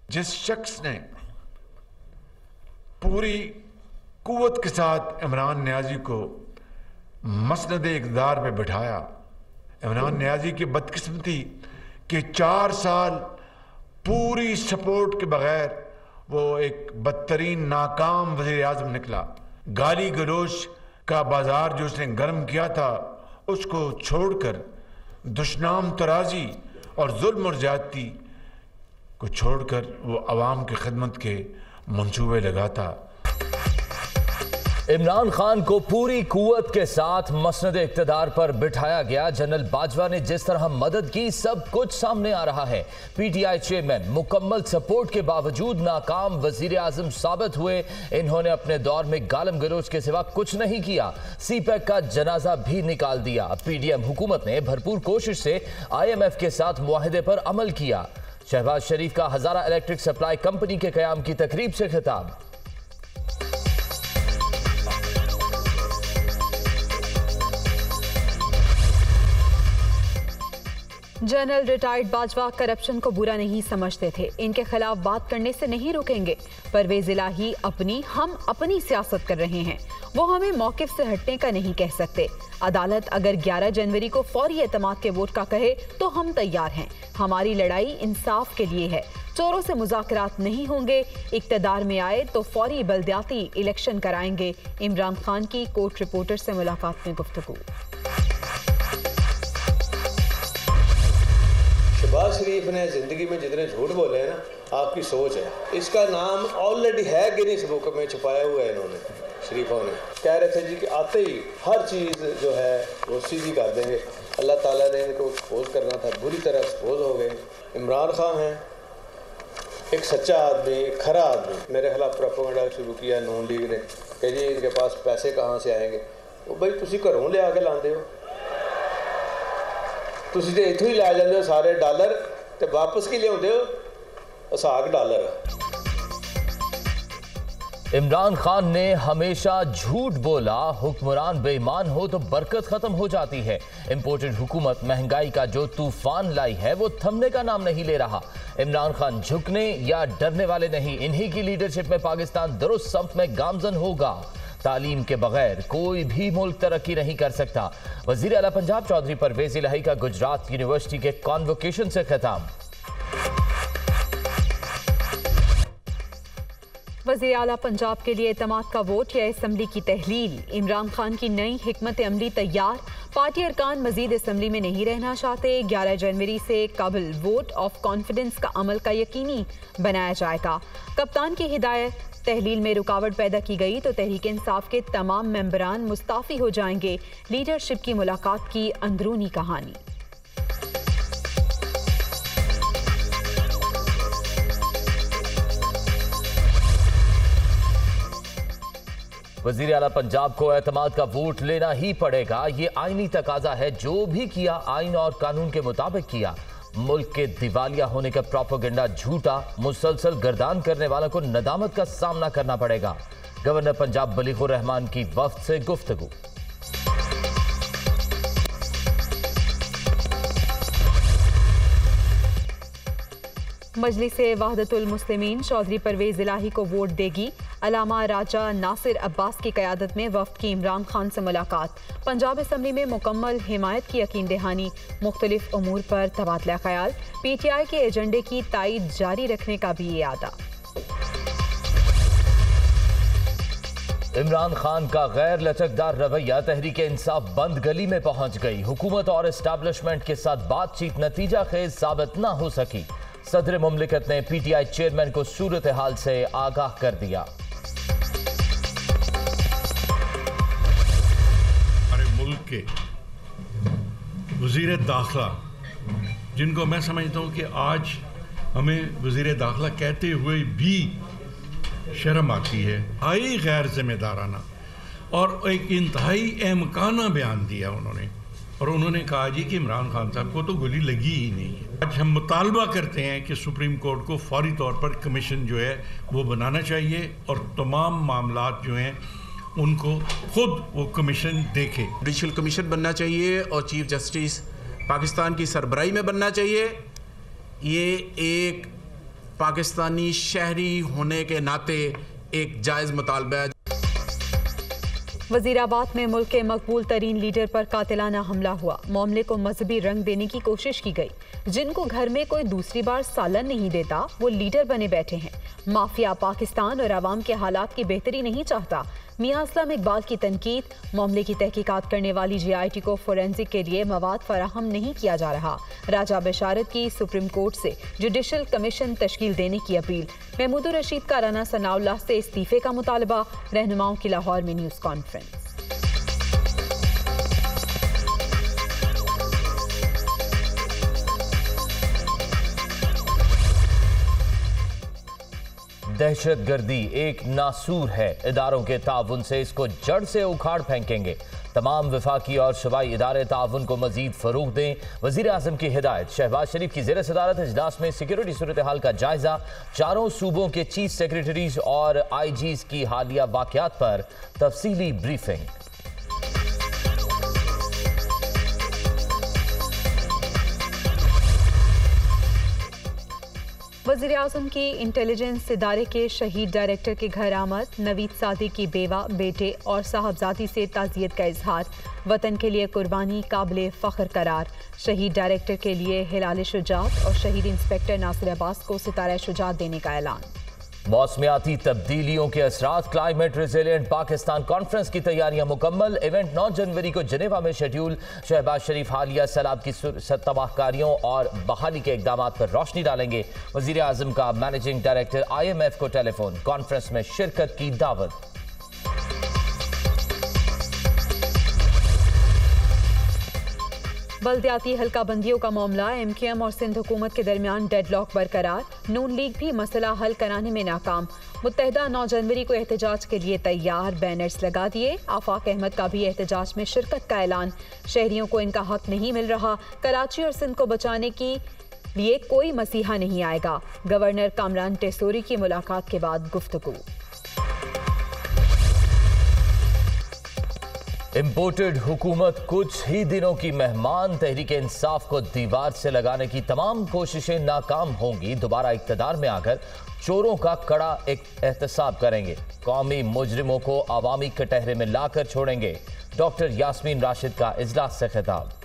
जिस शख्स ने पूरी कुव्वत के साथ इमरान नियाजी को मसनद इक़्तिदार पे बिठाया, इमरान नियाजी की बदकिस्मती कि 4 साल पूरी सपोर्ट के बगैर वो एक बदतरीन नाकाम वज़ीर आज़म निकला। गाली गलोच का बाजार जो उसने गर्म किया था उसको छोड़कर दुश्मन तराजी और जुल्म और ज्यादती को छोड़कर वो अवाम की खिदमत के मंसूबे लगाता। इमरान खान को पूरी कुव्वत के साथ मसनद इक़्तिदार पर बिठाया गया। जनरल बाजवा ने जिस तरह मदद की सब कुछ सामने आ रहा है। पीटीआई चेयरमैन मुकम्मल सपोर्ट के बावजूद नाकाम वजीर आजम साबित हुए। इन्होंने अपने दौर में गालम गलोच के सिवा कुछ नहीं किया। सीपैक का जनाजा भी निकाल दिया। पीडीएम हुकूमत ने भरपूर कोशिश से IMF के साथ मुआहदे पर अमल किया। शहबाज शरीफ का हजारा इलेक्ट्रिक सप्लाई कंपनी के कयाम की तकरीब से खिताब। जनरल रिटायर्ड बाजवा करप्शन को बुरा नहीं समझते थे। इनके खिलाफ बात करने से नहीं रुकेंगे। परवेज इलाही हम अपनी सियासत कर रहे हैं, वो हमें मौकिफ से हटने का नहीं कह सकते। अदालत अगर 11 जनवरी को फौरी एतमाद के वोट का कहे तो हम तैयार हैं। हमारी लड़ाई इंसाफ के लिए है। चोरों से मुज़ाकरात नहीं होंगे। इक़्तिदार में आए तो फौरी बल्दियाती इलेक्शन कराएंगे। इमरान खान की कोर्ट रिपोर्टर से मुलाकात में गुफ्तगू। शहबाज शरीफ ने ज़िंदगी में जितने झूठ बोले हैं ना, आपकी सोच है। इसका नाम ऑलरेडी है गिनीज बुक में छुपाया हुआ है। इन्होंने शरीफों ने कह रहे थे जी कि आते ही हर चीज़ जो है वो सीधी कर देंगे। अल्लाह ताला ने इनको एक्सपोज करना था, बुरी तरह एक्सपोज हो गए। इमरान खान है एक सच्चा आदमी, खरा आदमी। मेरे खिलाफ प्रोपेगेंडा शुरू किया नून लीग ने कि जी इनके पास पैसे कहाँ से आएंगे। वो भाई तुसी घरों ले आके लाते हो, तुसी तो इत्थों ही लै जाते हो सारे डॉलर ते वापस की लियाते हो साग डॉलर। इमरान खान ने हमेशा झूठ बोला। हुक्मरान बेईमान हो तो बरकत खत्म हो जाती है। इंपोर्टेड हुकूमत महंगाई का जो तूफान लाई है वो थमने का नाम नहीं ले रहा। इमरान खान झुकने या डरने वाले नहीं। इन्हीं की लीडरशिप में पाकिस्तान दुरुस्त संप में गामजन होगा। तालीम के बगैर कोई भी मुल्क तरक्की नहीं कर सकता। वजीर आला पंजाब चौधरी परवेज इलाही का गुजरात यूनिवर्सिटी के कॉन्वोकेशन से खिताब। वज़ीर आला पंजाब के लिए एतमाद का वोट या असम्बली की तहलील। इमरान खान की नई हिकमत अमली तैयार। पार्टी अरकान मजीद असम्बली में नहीं रहना चाहते। 11 जनवरी से काबिल वोट ऑफ कॉन्फिडेंस का अमल का यकीनी बनाया जाएगा। कप्तान की हिदायत। तहलील में रुकावट पैदा की गई तो तहरीक इंसाफ के तमाम मेंबरान मुस्ताफी हो जाएंगे। लीडरशिप की मुलाकात की अंदरूनी कहानी। वजीर आला पंजाब को एतमाद का वोट लेना ही पड़ेगा। ये आईनी तकाजा है। जो भी किया आईन और कानून के मुताबिक किया। मुल्क के दिवालिया होने का प्रोपेगेंडा झूठा। मुसलसल गर्दान करने वालों को नदामत का सामना करना पड़ेगा। गवर्नर पंजाब बलीगुर रहमान की वफ्द से गुफ्तगू। मजलिस वहदतुल मुस्लिमीन चौधरी परवेज इलाही को वोट देगी। अलामा राजा नासिर अब्बास की क़यादत में वफ्द की इमरान खान से मुलाकात। पंजाब असम्बली में मुकम्मल हिमायत की यकीन दहानी। मुख्तलिफ उमूर पर तबादला ख्याल। PTI के एजेंडे की तायद जारी रखने का भी इरादा। इमरान खान का गैर लचकदार रवैया तहरीक इंसाफ बंद गली में पहुंच गई। हुकूमत और एस्टैब्लिशमेंट के साथ बातचीत नतीजा खेज साबित न हो सकी। सदर मुमलिकत ने PTI चेयरमैन को सूरत हाल से आगाह कर दिया। हमारे मुल्क के वजीर दाखिला, जिनको मैं समझता हूँ कि आज हमें वजीर दाखिला कहते हुए भी शर्म आती है, आई गैर जिम्मेदाराना और एक इंतहाई अहमकाना बयान दिया उन्होंने। और उन्होंने कहा जी कि इमरान खान साहब को तो गोली लगी ही नहीं है। आज हम मुतालबा करते हैं कि सुप्रीम कोर्ट को फौरी तौर पर कमीशन जो है वो बनाना चाहिए और तमाम मामलात जो हैं उनको खुद वो कमीशन देखे। जुडिशल कमीशन बनना चाहिए और चीफ जस्टिस पाकिस्तान की सरबराही में बनना चाहिए। ये एक पाकिस्तानी शहरी होने के नाते एक जायज़ मुतालबा है। वजीराबाद में मुल्क के मकबूल तरीन लीडर पर कातिलाना हमला हुआ। मामले को मजहबी रंग देने की कोशिश की गई। जिनको घर में कोई दूसरी बार सालन नहीं देता वो लीडर बने बैठे हैं। माफिया पाकिस्तान और आवाम के हालात की बेहतरी नहीं चाहता। मियां असलम इकबाल की तनकीद, मामले की तहकीकात करने वाली JIT को फोरेंसिक के लिए मवाद फराहम नहीं किया जा रहा। राजा बशारत की सुप्रीम कोर्ट से जुडिशल कमीशन तश्कील देने की अपील। महमूदुर रशीद का राना सनाउल्लाह से इस्तीफे का मुतालबा। रहनुमाओं की लाहौर में न्यूज़ कॉन्फ्रेंस। दहशतगर्दी एक नासूर है, इदारों के ताउन से इसको जड़ से उखाड़ फेंकेंगे। तमाम वफाकी और सूबाई इदारे ताउन को मजीद फरोग दें। वजीर आज़म की हिदायत। शहबाज शरीफ की ज़ेर सदारत इजलास में सिक्योरिटी सूरत हाल का जायजा। चारों सूबों के चीफ सेक्रेटरीज और IGs की हालिया वाक़यात पर तफसीली ब्रीफिंग। वज़ीर आज़म की इंटेलिजेंस इदारे के शहीद डायरेक्टर के घर आमद। नवीद सादी की बेवा, बेटे और साहबजादी से ताज़ियत का इजहार। वतन के लिए कुर्बानी काबिल फ़ख्र करार। शहीद डायरेक्टर के लिए हिलाल शुजात और शहीद इंस्पेक्टर नासिर अब्बास को सितारा शुजात देने का ऐलान। मौसमियाती तब्दीलियों के असरात, क्लाइमेट रिजिलियंट पाकिस्तान कॉन्फ्रेंस की तैयारियां मुकम्मल। इवेंट 9 जनवरी को जनेवा में शेड्यूल। शहबाज शरीफ हालिया सैलाब की तबाहकारियों और बहाली के इकदाम पर रोशनी डालेंगे। वजीर आज़म का मैनेजिंग डायरेक्टर IMF को टेलीफोन कॉन्फ्रेंस में शिरकत की दावत। बल्दियाती हल्का बंदियों का मामला। MQM और सिंध हुकूमत के दरमियान डेडलॉक बरकरार। नून लीग भी मसला हल कराने में नाकाम। मुत्तहिदा 9 जनवरी को एहतजाज के लिए तैयार, बैनर्स लगा दिए। आफाक अहमद का भी एहतजाज में शिरकत का ऐलान। शहरियों को इनका हक नहीं मिल रहा। कराची और सिंध को बचाने की लिए कोई मसीहा नहीं आएगा। गवर्नर कामरान टेसोरी की मुलाकात के बाद गुफ्तगू। इम्पोर्टेड हुकूमत कुछ ही दिनों की मेहमान। तहरीक इंसाफ को दीवार से लगाने की तमाम कोशिशें नाकाम होंगी। दोबारा इक्तदार में आकर चोरों का कड़ा एहतसाब करेंगे। कौमी मुजरिमों को अवामी कटहरे में लाकर छोड़ेंगे। डॉक्टर यास्मीन राशिद का इजलास से खिताब।